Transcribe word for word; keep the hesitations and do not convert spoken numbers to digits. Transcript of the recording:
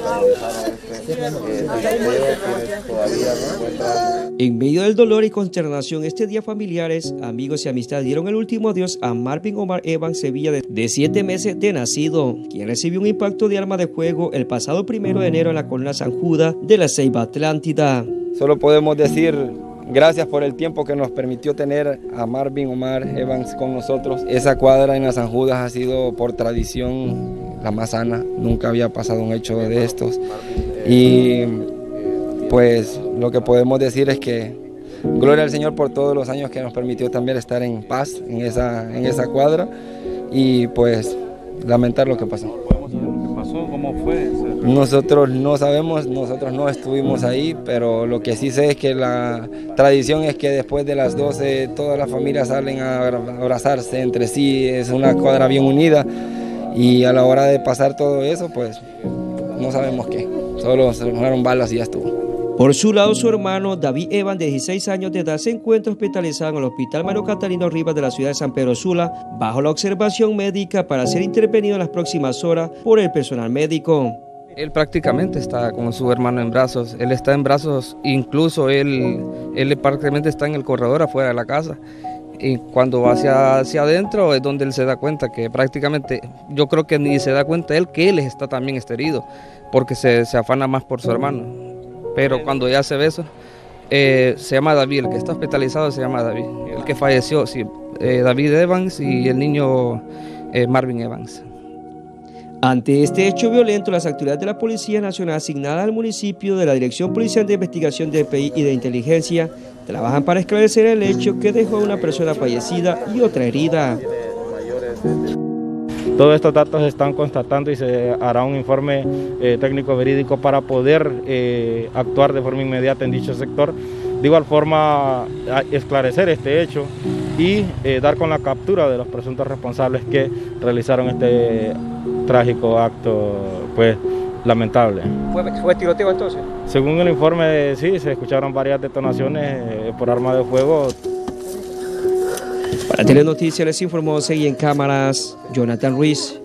En medio del dolor y consternación, este día familiares, amigos y amistades dieron el último adiós a Marvin Omar Evans Sevilla, de, de siete meses de nacido, quien recibió un impacto de arma de fuego el pasado primero de enero en la colina San Judas de la Ceiba Atlántida. Solo podemos decir gracias por el tiempo que nos permitió tener a Marvin Omar Evans con nosotros. Esa cuadra en la San Judas ha sido por tradición la más sana, nunca había pasado un hecho de estos. Y pues lo que podemos decir es que gloria al Señor por todos los años que nos permitió también estar en paz en esa, en esa cuadra y pues lamentar lo que pasó. ¿Podemos saber lo que pasó? ¿Cómo fue? Nosotros no sabemos, nosotros no estuvimos ahí, pero lo que sí sé es que la tradición es que después de las doce todas las familias salen a abrazarse entre sí, es una cuadra bien unida y a la hora de pasar todo eso pues no sabemos qué, solo se armaron balas y ya estuvo. Por su lado, su hermano David Evans, de dieciséis años de edad, se encuentra hospitalizado en el Hospital Mario Catalino Rivas de la ciudad de San Pedro Sula, bajo la observación médica para ser intervenido en las próximas horas por el personal médico. Él prácticamente está con su hermano en brazos, él está en brazos, incluso él, él prácticamente está en el corredor afuera de la casa. Y cuando va hacia, hacia adentro es donde él se da cuenta que prácticamente, yo creo que ni se da cuenta él que él está también herido, porque se, se afana más por su hermano. Pero cuando ya se ve eso, eh, se llama David, el que está hospitalizado se llama David, el que falleció, sí, eh, David Evans y el niño eh, Marvin Evans. Ante este hecho violento, las autoridades de la Policía Nacional asignadas al municipio de la Dirección Policial de Investigación de P I y de Inteligencia trabajan para esclarecer el hecho que dejó a una persona fallecida y otra herida. Todos estos datos se están constatando y se hará un informe eh, técnico verídico para poder eh, actuar de forma inmediata en dicho sector. De igual forma, esclarecer este hecho y eh, dar con la captura de los presuntos responsables que realizaron este trágico acto, pues, lamentable. ¿Fue, fue tiroteo entonces? Según el informe, sí, se escucharon varias detonaciones eh, por arma de fuego. Para Telenoticias les informó Seguí en Cámaras, Jonathan Ruiz.